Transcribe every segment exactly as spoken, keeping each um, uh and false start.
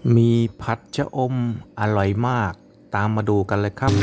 มีผัดชะอมอร่อยมากตามมาดูกันเลยครับ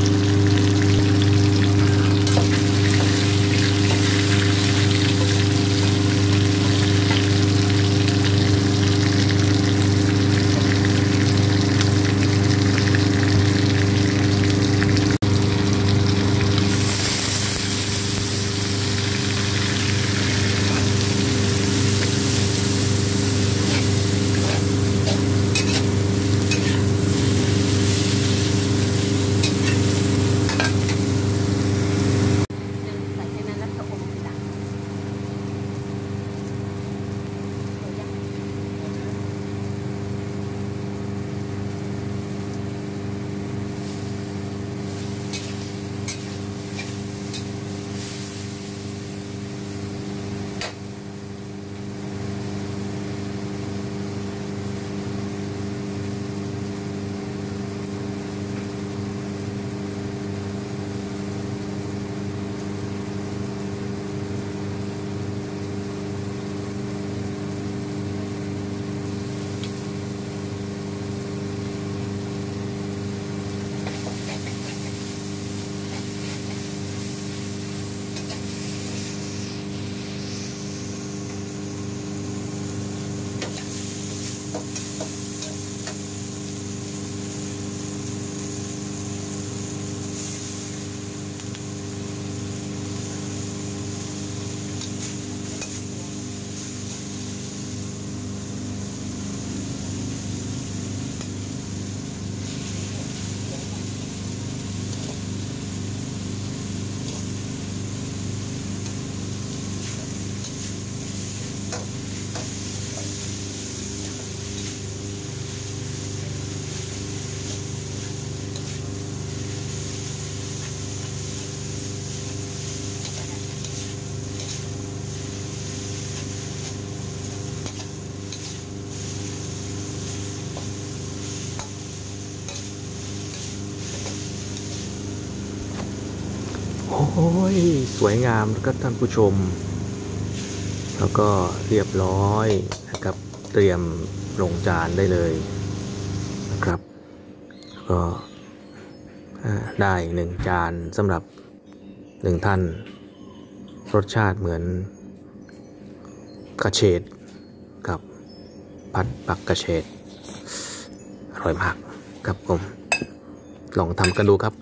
โอ้ยสวยงามแล้วก็ท่านผู้ชมแล้วก็เรียบร้อยนะครับเตรียมลงจานได้เลยนะครับก็ได้หนึ่งจานสำหรับหนึ่งท่านรสชาติเหมือนกระเฉดกับผัดปักกระเฉดอร่อยมากครับผมลองทำกันดูครับ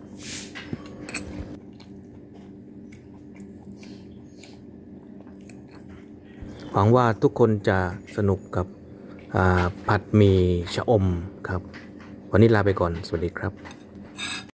หวังว่าทุกคนจะสนุกกับผัดหมี่ชะอมครับวันนี้ลาไปก่อนสวัสดีครับ